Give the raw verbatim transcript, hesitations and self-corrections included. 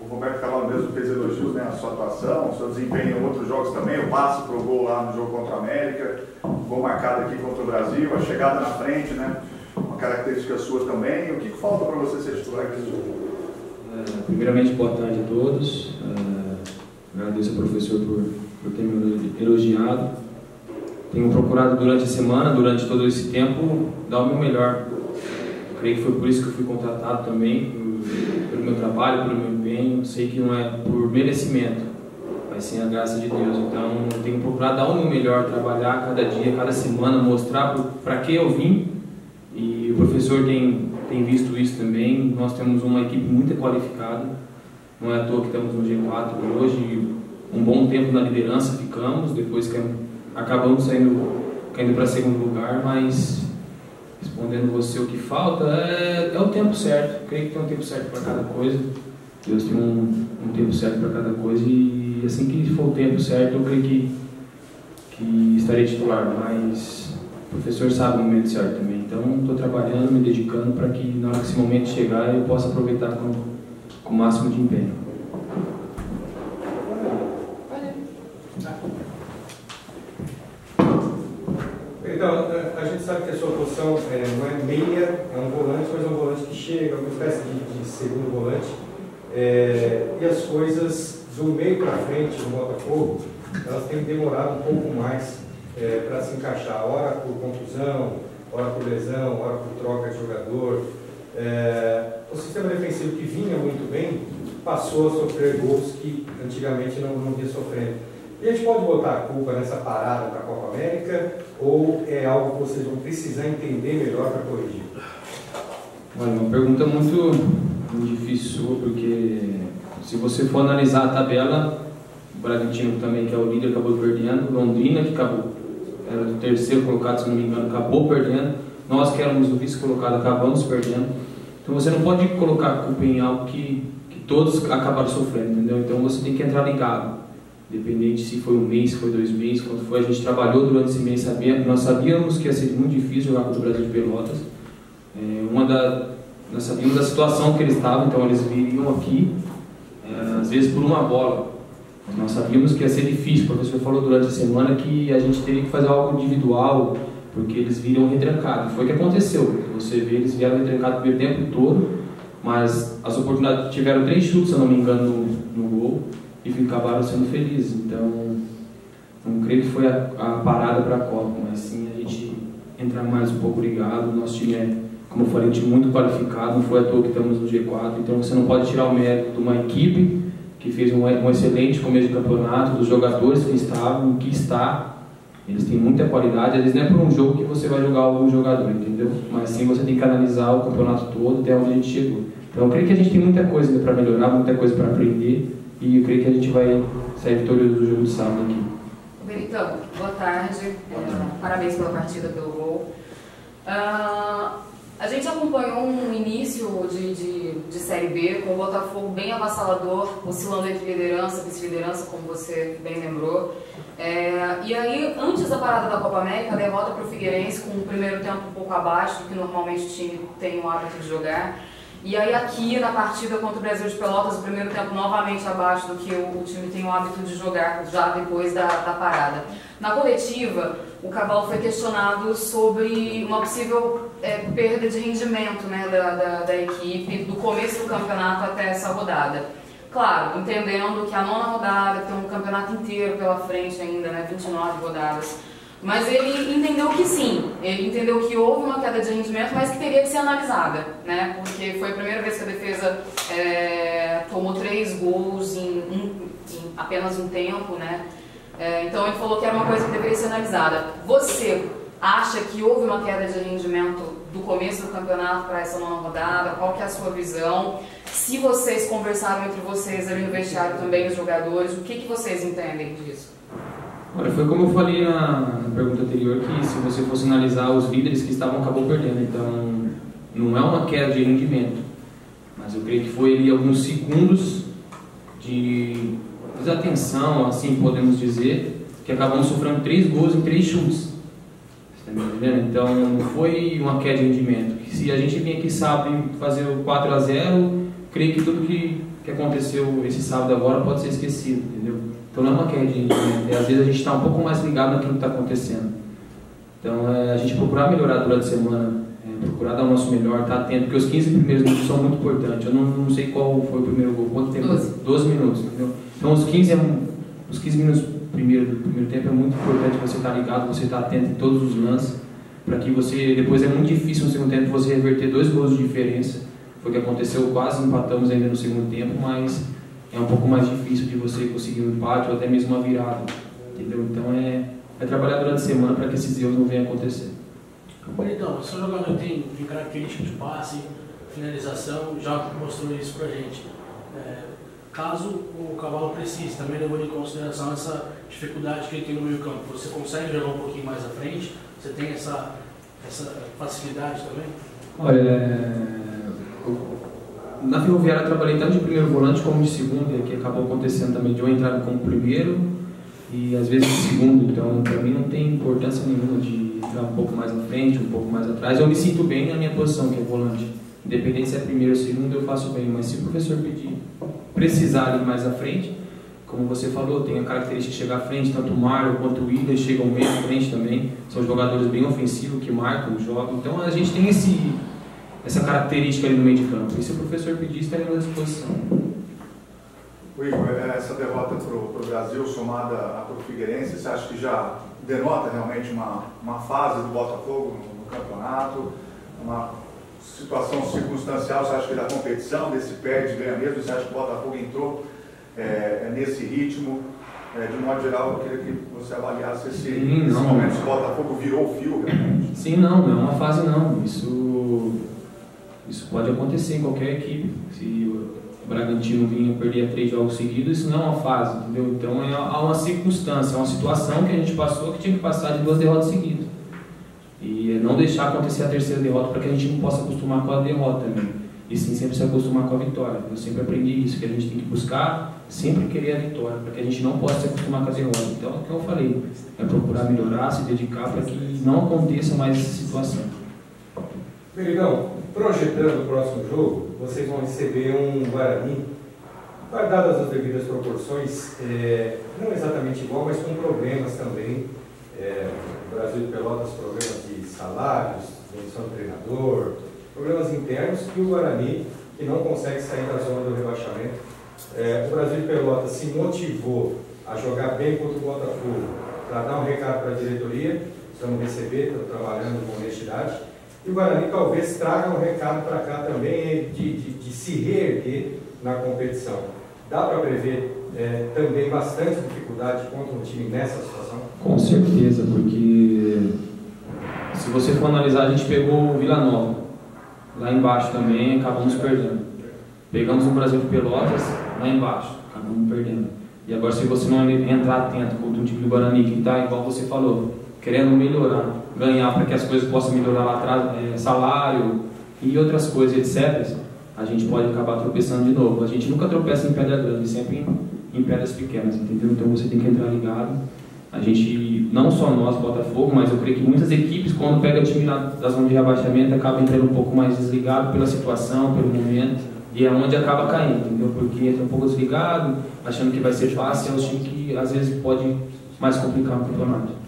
O Roberto Cavalo mesmo fez elogios, né, à sua atuação, ao seu desempenho em outros jogos também, o passe para o gol lá no jogo contra a América, gol marcado aqui contra o Brasil, a chegada na frente, né, uma característica sua também. O que, que falta para você ser titular aqui nesse jogo? Uh, primeiramente, boa tarde a todos. Uh, agradeço ao professor por, por ter me elogiado. Tenho procurado durante a semana, durante todo esse tempo, dar o meu melhor. Creio que foi por isso que eu fui contratado também, por, pelo meu trabalho, pelo meu empenho. Sei que não é por merecimento, mas sim a graça de Deus. Então, eu tenho procurado dar o meu melhor, trabalhar cada dia, cada semana, mostrar para que eu vim. E o professor tem, tem visto isso também. Nós temos uma equipe muito qualificada. Não é à toa que estamos no G quatro hoje. Um bom tempo na liderança ficamos, depois que acabamos saindo, caindo para segundo lugar, mas respondendo você o que falta é, é o tempo certo. Creio que tem um tempo certo para cada coisa. Deus tem um, um tempo certo para cada coisa e assim que for o tempo certo eu creio que, que estarei titular, mas o professor sabe o momento certo também. Então estou trabalhando, me dedicando para que na hora que esse momento chegar eu possa aproveitar com, com o máximo de empenho. Então, a gente sabe que a sua posição é, não é meia, é um volante, mas é um volante que chega, uma espécie de, de segundo volante. É, e as coisas do meio para frente no Botafogo, elas têm demorado um pouco mais é, para se encaixar, ora por contusão, ora por lesão, ora por troca de jogador. É, o sistema defensivo que vinha muito bem passou a sofrer gols que antigamente não, não vinha sofrendo. E a gente pode botar a culpa nessa parada para a Copa América ou é algo que vocês vão precisar entender melhor para corrigir? Olha, uma pergunta muito, muito difícil sua, porque se você for analisar a tabela, o Bragantino também, que é o líder, acabou perdendo, Londrina, que acabou, era o terceiro colocado, se não me engano, acabou perdendo, nós que éramos o vice-colocado acabamos perdendo. Então você não pode colocar a culpa em algo que, que todos acabaram sofrendo, entendeu? Então você tem que entrar ligado. Independente se foi um mês, se foi dois meses, quando foi, a gente trabalhou durante esse mês, sabia, nós sabíamos que ia ser muito difícil jogar contra o Brasil de Pelotas. É, uma da, nós sabíamos da situação que eles estavam, então eles viriam aqui, é, às vezes por uma bola. Nós sabíamos que ia ser difícil, o professor falou durante a semana que a gente teria que fazer algo individual, porque eles viriam retrancados. Foi o que aconteceu, você vê, eles vieram retrancados o primeiro tempo todo, mas as oportunidades, tiveram três chutes, se eu não me engano, no, no gol. E acabaram sendo felizes. Então, não creio que foi a, a parada para a Copa, mas sim a gente entrar mais um pouco ligado. O nosso time é, como eu falei, um time muito qualificado, não foi à toa que estamos no G quatro, então você não pode tirar o mérito de uma equipe que fez um, um excelente começo de campeonato, dos jogadores que estavam, que está, eles têm muita qualidade. Às vezes não é por um jogo que você vai jogar algum jogador, entendeu? Mas sim você tem que analisar o campeonato todo até onde a gente chegou. Então eu creio que a gente tem muita coisa para melhorar, muita coisa para aprender. E eu creio que a gente vai sair vitorioso do jogo de sábado aqui. Então, boa tarde. É, parabéns pela partida, pelo gol. Uh, a gente acompanhou um início de, de, de Série B com o Botafogo bem avassalador, oscilando entre liderança e vice-liderança, como você bem lembrou. É, e aí, antes da parada da Copa América, a derrota para o Figueirense, com o primeiro tempo um pouco abaixo do que normalmente o time tem o hábito de jogar. E aí aqui na partida contra o Brasil de Pelotas, o primeiro tempo novamente abaixo do que o, o time tem o hábito de jogar já depois da, da parada. Na coletiva, o Cavalo foi questionado sobre uma possível é, perda de rendimento, né, da, da, da equipe do começo do campeonato até essa rodada. Claro, entendendo que a nona rodada tem um campeonato inteiro pela frente ainda, né, vinte e nove rodadas. Mas ele entendeu que sim, ele entendeu que houve uma queda de rendimento, mas que teria que ser analisada, né? Porque foi a primeira vez que a defesa é, tomou três gols em, um, em apenas um tempo, né? É, então ele falou que era uma coisa que deveria ser analisada. Você acha que houve uma queda de rendimento do começo do campeonato para essa nona rodada? Qual que é a sua visão? Se vocês conversaram entre vocês ali no vestiário também, os jogadores, o que, que vocês entendem disso? Olha, foi como eu falei na, na pergunta anterior, que se você fosse analisar os líderes que estavam, acabou perdendo. Então, não é uma queda de rendimento, mas eu creio que foi ali alguns segundos de desatenção, assim podemos dizer, que acabamos sofrendo três gols em três chutes. Você está me entendendo? Então, não foi uma queda de rendimento. Se a gente vinha aqui sabe fazer o quatro a zero, creio que tudo que que aconteceu esse sábado agora pode ser esquecido, entendeu? Então não é uma queda de rendimento, às vezes a gente está um pouco mais ligado naquilo que está acontecendo. Então é a gente procurar melhorar durante a semana, é, procurar dar o nosso melhor, estar tá atento, porque os quinze primeiros minutos são muito importantes. Eu não, não sei qual foi o primeiro gol, quanto tempo? doze minutos, entendeu? Então os quinze, é, os quinze minutos primeiro, do primeiro tempo é muito importante você estar tá ligado, você estar tá atento em todos os lances, para que você, depois é muito difícil no segundo tempo você reverter dois gols de diferença. Foi o que aconteceu, quase empatamos ainda no segundo tempo, mas é um pouco mais difícil de você conseguir um empate ou até mesmo uma virada, entendeu? Então é, é trabalhar durante a semana para que esses erros não venham a acontecer. Então, o seu jogador tem, tem característica de passe, finalização, já mostrou isso pra gente. É, caso o Cavalo precise, também levando em consideração essa dificuldade que ele tem no meio campo, você consegue jogar um pouquinho mais à frente? Você tem essa, essa facilidade também? Olha, na Ferroviária eu trabalhei tanto de primeiro volante como de segundo, que acabou acontecendo também de eu entrar como primeiro e às vezes de segundo, então para mim não tem importância nenhuma de entrar um pouco mais à frente, um pouco mais atrás. Eu me sinto bem na minha posição, que é volante. Independente se é primeiro ou segundo, eu faço bem, mas se o professor pedir, precisar ir mais à frente, como você falou, tem a característica de chegar à frente, tanto o Marlon quanto o Willian chegam bem à frente também, são jogadores bem ofensivos que marcam o jogo, então a gente tem esse, essa característica ali no meio de campo, e se o professor pedir, estaremos à disposição. Igor, essa derrota para o Brasil, somada à para o Figueirense, você acha que já denota realmente uma, uma fase do Botafogo no, no campeonato, uma situação circunstancial, você acha que da competição, desse perde, ganha mesmo, você acha que o Botafogo entrou é, nesse ritmo? É, de modo geral, eu queria que você avaliasse esse, Sim, esse não, momento, se o Botafogo virou o fio realmente. Sim, não, não é uma fase não, isso, isso pode acontecer em qualquer equipe. Se o Bragantino vinha perder três jogos seguidos, isso não é uma fase, entendeu? Então é uma circunstância, é uma situação que a gente passou que tinha que passar de duas derrotas seguidas. E não deixar acontecer a terceira derrota para que a gente não possa acostumar com a derrota também. E sim sempre se acostumar com a vitória. Eu sempre aprendi isso, que a gente tem que buscar sempre querer a vitória, para que a gente não possa se acostumar com a derrota. Então é o que eu falei, é procurar melhorar, se dedicar para que não aconteça mais essa situação. Meligão, projetando o próximo jogo, vocês vão receber um Guarani, guardadas as devidas proporções, é, não exatamente igual, mas com problemas também. É, o Brasil de Pelotas, problemas de salários, demissão do treinador, problemas internos, e o Guarani, que não consegue sair da zona do rebaixamento. É, o Brasil de Pelotas se motivou a jogar bem contra o Botafogo, para dar um recado para a diretoria, precisamos receber, estamos trabalhando com honestidade. E o Guarani talvez traga um recado para cá também de, de, de se reerguer na competição. Dá para prever é, também bastante dificuldade contra um time nessa situação? Com certeza, porque se você for analisar, a gente pegou o Vila Nova, lá embaixo também, acabamos perdendo. Pegamos o Brasil de Pelotas, lá embaixo, acabamos perdendo. E agora, se você não entrar atento contra um time do Guarani, que está, igual você falou, querendo melhorar, ganhar para que as coisas possam melhorar lá atrás, é, salário e outras coisas, etcétera, a gente pode acabar tropeçando de novo. A gente nunca tropeça em pedra grande, sempre em, em pedras pequenas, entendeu? Então você tem que entrar ligado. A gente, não só nós, Botafogo, mas eu creio que muitas equipes, quando pega time na, da zona de rebaixamento, acabam entrando um pouco mais desligado pela situação, pelo momento, e é onde acaba caindo, entendeu? Porque entra um pouco desligado, achando que vai ser fácil, é o time que às vezes pode mais complicar o campeonato.